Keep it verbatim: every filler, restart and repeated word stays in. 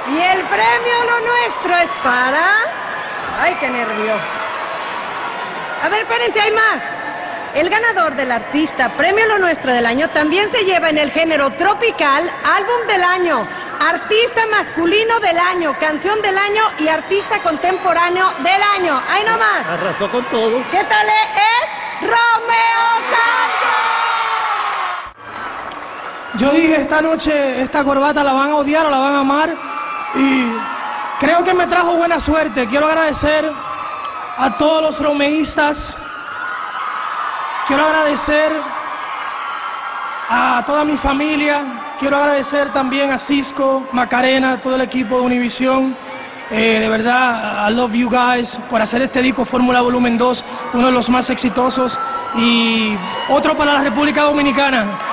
Y el premio Lo Nuestro es para... ¡Ay, qué nervio! A ver, espérense, hay más. El ganador del artista Premio Lo Nuestro del año también se lleva en el género tropical Álbum del año, Artista masculino del año, Canción del año y Artista contemporáneo del año. ¡Ahí nomás! Arrasó con todo. ¿Qué tal es? ¡Romeo Santos! Yo dije esta noche, esta corbata la van a odiar o la van a amar. Y creo que me trajo buena suerte. Quiero agradecer a todos los romeístas. Quiero agradecer a toda mi familia. Quiero agradecer también a Cisco, Macarena, todo el equipo de Univisión. Eh, de verdad, I love you guys por hacer este disco Fórmula Volumen dos, uno de los más exitosos. Y otro para la República Dominicana.